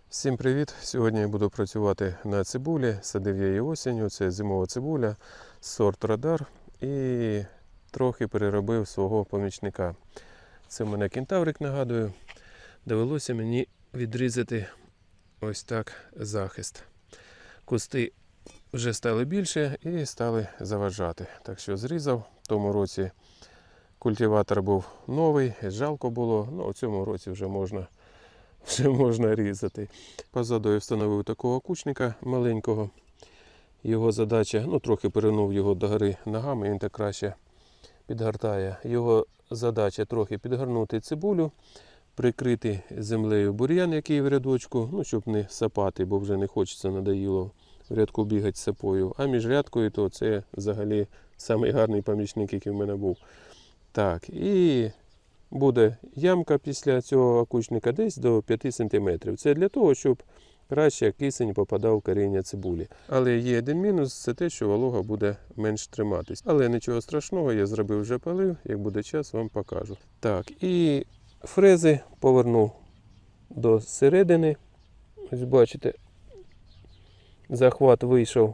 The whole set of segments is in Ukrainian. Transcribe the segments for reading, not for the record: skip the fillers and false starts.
Всім привіт! Сьогодні я буду працювати на цибулі. Садив я її осінню. Це зимова цибуля, сорт Радар. І трохи переробив свого помічника. Це в мене кентаврик, нагадую. Довелося мені відрізати ось так захист. Кусти вже стали більше і стали заважати. Так що зрізав. В тому році культиватор був новий, жалко було. У цьому році вже можна різати. Позаду я встановив такого кучника маленького. Його задача, трохи перенув його догори ногами, він так краще підгортає. Його задача трохи підгорнути цибулю, прикрити землею бур'ян, який в рядочку, щоб не сапати, бо вже не хочеться, надоїло в рядку бігати з сапою. А між рядкою то це взагалі самий гарний помічник, який в мене був. Так, і буде ямка після цього окучника десь до 5 см. Це для того, щоб краще кисень попадав в коріння цибулі. Але є один мінус, це те, що волога буде менш триматись. Але нічого страшного, я зробив вже полив, як буде час, вам покажу. Так, і фрези повернув до середини. Ось бачите, захват вийшов.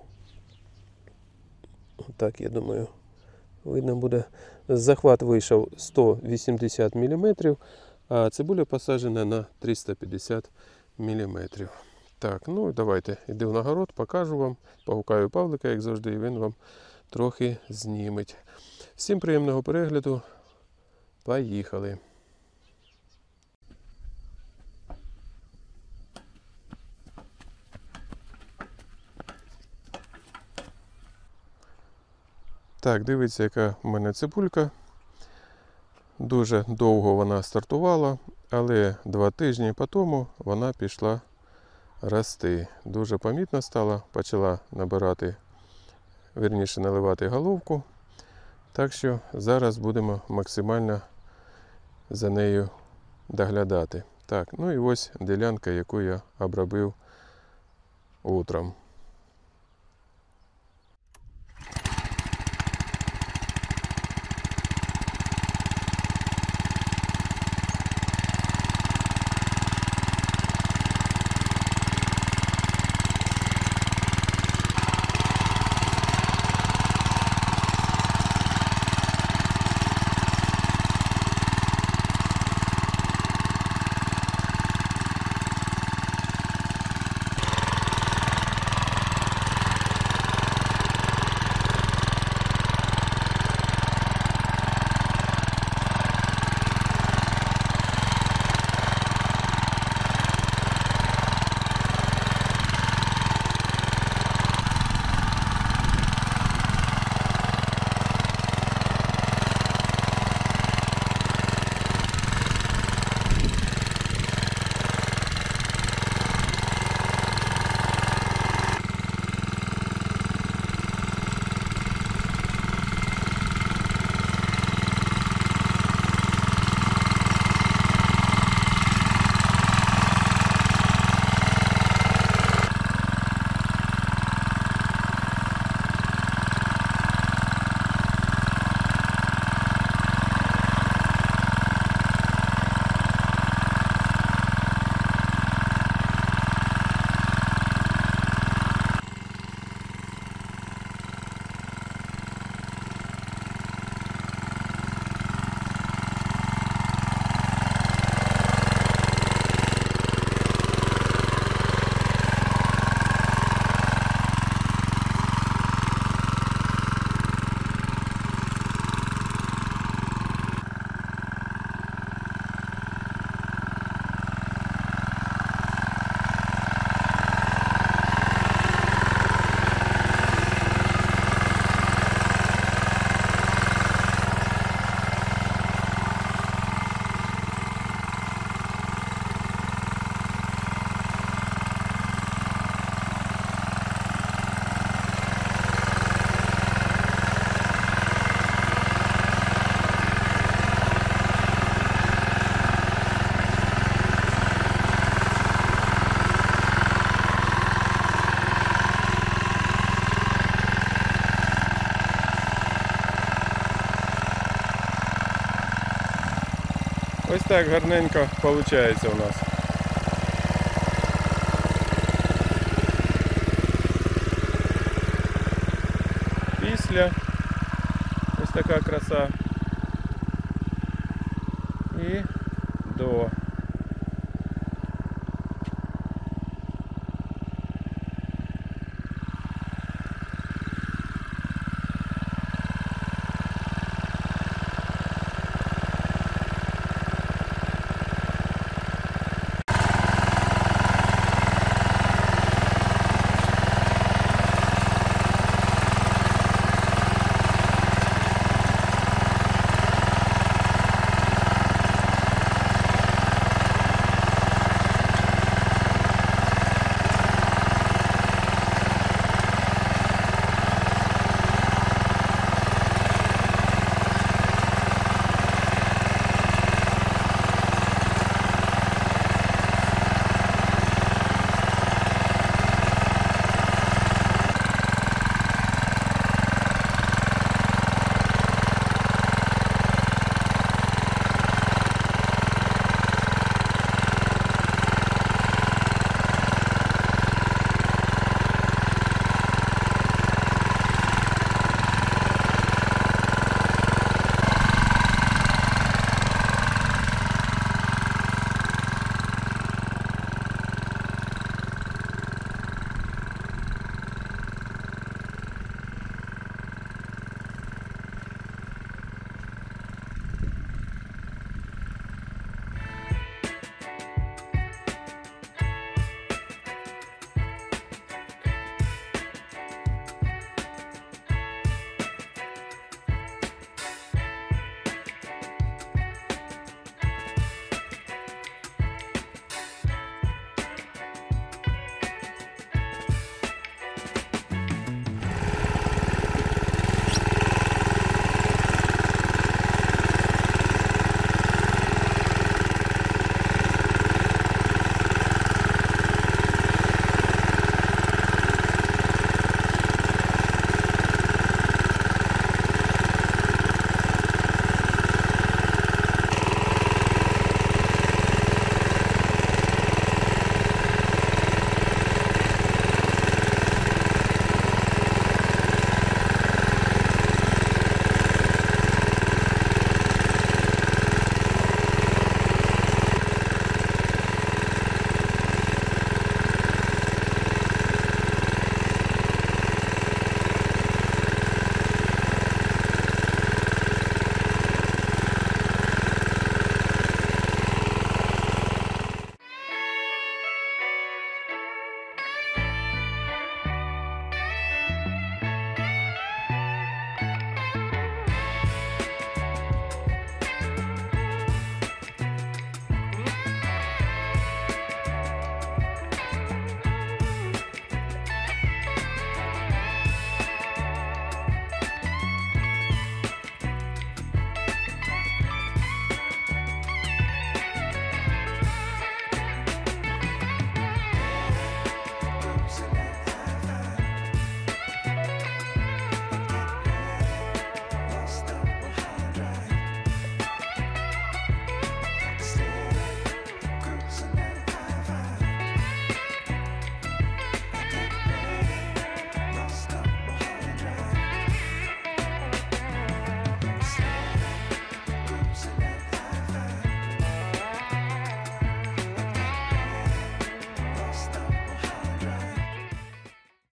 Отак, я думаю, видно буде. Захват вийшов 180 мм, а цибуля посаджена на 350 мм. Так, давайте йду на город, покажу вам. Погукаю Павлика, як завжди, і він вам трохи зніметь. Всім приємного перегляду. Поїхали. Так, дивіться, яка в мене цибулька. Дуже довго вона стартувала, але 2 тижні по тому вона пішла рости. Дуже помітно стала, почала набирати, вірніше наливати головку. Так що зараз будемо максимально за нею доглядати. Так, і ось ділянка, яку я обробив утром. Ось так гарненько виходить у нас. після. Ось така краса.